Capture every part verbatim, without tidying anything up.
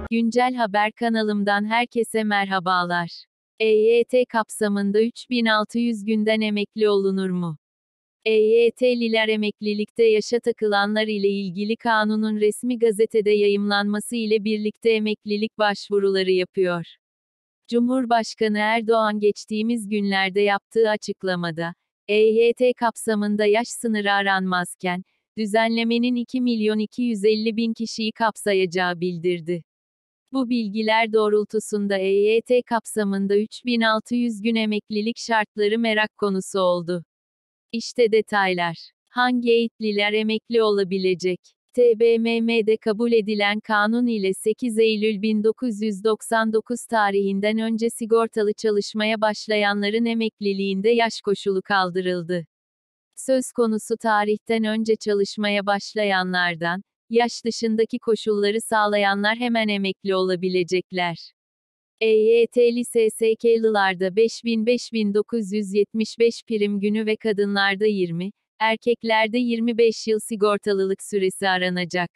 Güncel Haber kanalımdan herkese merhabalar. E Y T kapsamında üç bin altı yüz günden emekli olunur mu? E Y T'liler emeklilikte yaşa takılanlar ile ilgili kanunun resmi gazetede yayımlanması ile birlikte emeklilik başvuruları yapıyor. Cumhurbaşkanı Erdoğan geçtiğimiz günlerde yaptığı açıklamada, E Y T kapsamında yaş sınırı aranmazken, düzenlemenin iki milyon iki yüz elli bin kişiyi kapsayacağı bildirdi. Bu bilgiler doğrultusunda E Y T kapsamında üç bin altı yüz gün emeklilik şartları merak konusu oldu. İşte detaylar. Hangi eğitliler emekli olabilecek? T B M M'de kabul edilen kanun ile sekiz Eylül bin dokuz yüz doksan dokuz tarihinden önce sigortalı çalışmaya başlayanların emekliliğinde yaş koşulu kaldırıldı. Söz konusu tarihten önce çalışmaya başlayanlardan, yaş dışındaki koşulları sağlayanlar hemen emekli olabilecekler. E Y T'li S S K'lılarda beş bin beş bin dokuz yüz yetmiş beş prim günü ve kadınlarda yirmi, erkeklerde yirmi beş yıl sigortalılık süresi aranacak.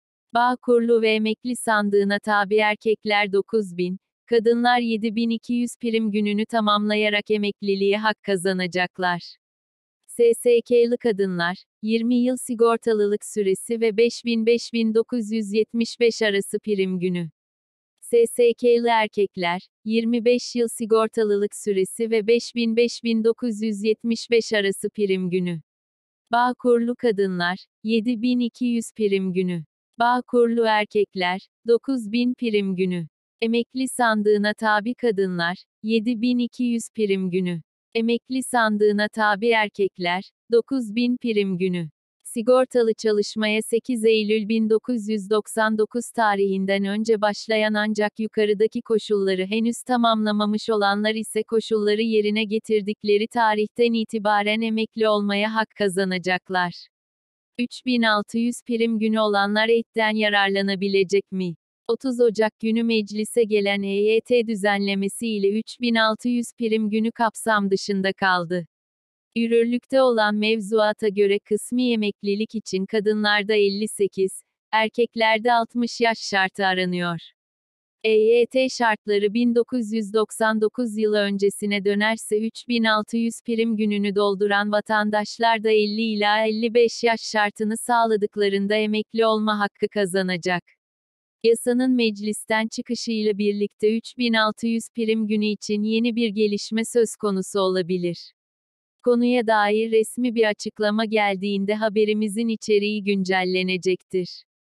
Bağkurlu ve emekli sandığına tabi erkekler dokuz bin, kadınlar yedi bin iki yüz prim gününü tamamlayarak emekliliğe hak kazanacaklar. S S K'lı kadınlar, yirmi yıl sigortalılık süresi ve beş bin beş bin dokuz yüz yetmiş beş arası prim günü. S S K'lı erkekler, yirmi beş yıl sigortalılık süresi ve beş bin beş bin dokuz yüz yetmiş beş arası prim günü. Bağkurlu kadınlar, yedi bin iki yüz prim günü. Bağkurlu erkekler, dokuz bin prim günü. Emekli sandığına tabi kadınlar, yedi bin iki yüz prim günü. Emekli sandığına tabi erkekler, dokuz bin prim günü. Sigortalı çalışmaya sekiz Eylül bin dokuz yüz doksan dokuz tarihinden önce başlayan ancak yukarıdaki koşulları henüz tamamlamamış olanlar ise koşulları yerine getirdikleri tarihten itibaren emekli olmaya hak kazanacaklar. üç bin altı yüz prim günü olanlar etten yararlanabilecek mi? otuz Ocak günü meclise gelen E Y T düzenlemesi ile üç bin altı yüz prim günü kapsam dışında kaldı. Yürürlükte olan mevzuata göre kısmi emeklilik için kadınlarda elli sekiz, erkeklerde altmış yaş şartı aranıyor. E Y T şartları bin dokuz yüz doksan dokuz yılı öncesine dönerse üç bin altı yüz prim gününü dolduran vatandaşlar da elli ila elli beş yaş şartını sağladıklarında emekli olma hakkı kazanacak. Yasanın meclisten çıkışıyla birlikte üç bin altı yüz prim günü için yeni bir gelişme söz konusu olabilir. Konuya dair resmi bir açıklama geldiğinde haberimizin içeriği güncellenecektir.